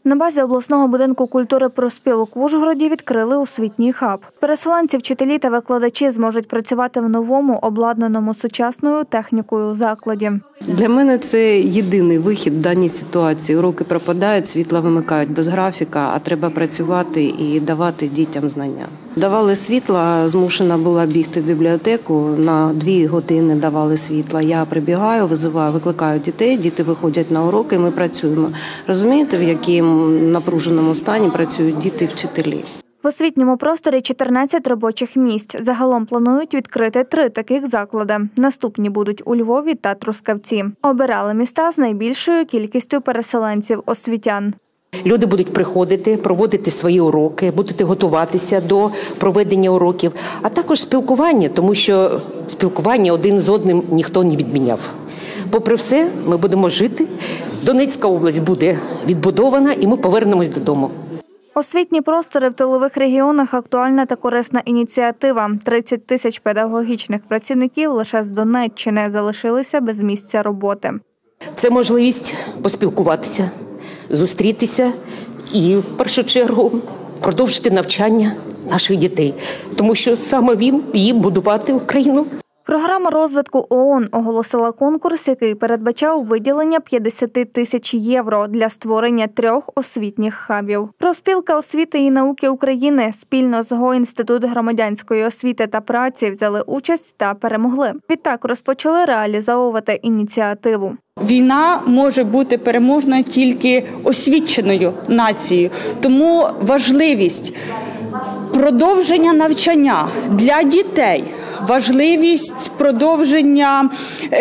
На базі обласного будинку культури профспілок в Ужгороді відкрили освітній хаб. Переселенці, вчителі та викладачі зможуть працювати в новому, обладнаному сучасною технікою закладі. Для мене це єдиний вихід в даній ситуації. Уроки пропадають, світла вимикають без графіка, а треба працювати і давати дітям знання. Давали світла, змушена була бігти в бібліотеку, на 2 години давали світла. Я прибігаю, викликаю дітей, діти виходять на уроки, і ми працюємо. Розумієте, в якому напруженому стані працюють діти і вчителі? В освітньому просторі 14 робочих місць. Загалом планують відкрити 3 таких заклади. Наступні будуть у Львові та Трускавці. Обирали міста з найбільшою кількістю переселенців-освітян. Люди будуть приходити, проводити свої уроки, будуть готуватися до проведення уроків, а також спілкування, тому що спілкування один з одним ніхто не відміняв. Попри все, ми будемо жити, Донецька область буде відбудована і ми повернемось додому. Освітні простори в тилових регіонах – актуальна та корисна ініціатива. 30 тисяч педагогічних працівників лише з Донеччини залишилися без місця роботи. Це можливість поспілкуватися, зустрітися і, в першу чергу, продовжити навчання наших дітей, тому що саме їм будувати Україну. Програма розвитку ООН оголосила конкурс, який передбачав виділення 50 тисяч євро для створення 3 освітніх хабів. Профспілка освіти і науки України спільно з Го-інститут громадянської освіти та праці взяли участь та перемогли. Відтак розпочали реалізовувати ініціативу. Війна може бути переможена тільки освіченою нацією, тому важливість продовження навчання для дітей, важливість продовження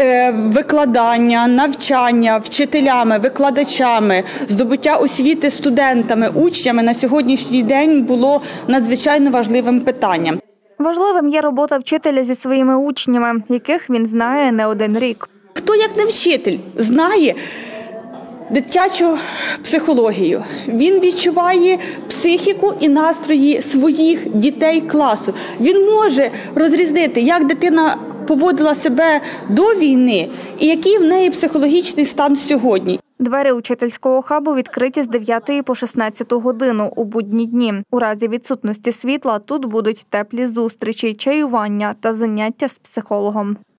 викладання, навчання вчителями, викладачами, здобуття освіти студентами, учнями на сьогоднішній день було надзвичайно важливим питанням. Важливим є робота вчителя зі своїми учнями, яких він знає не один рік. Хто, як не вчитель, знає дитячу психологію. Він відчуває психіку і настрої своїх дітей класу. Він може розрізнити, як дитина поводила себе до війни і який в неї психологічний стан сьогодні. Двері учительського хабу відкриті з 9 по 16 годину у будні дні. У разі відсутності світла тут будуть теплі зустрічі, чаювання та заняття з психологом.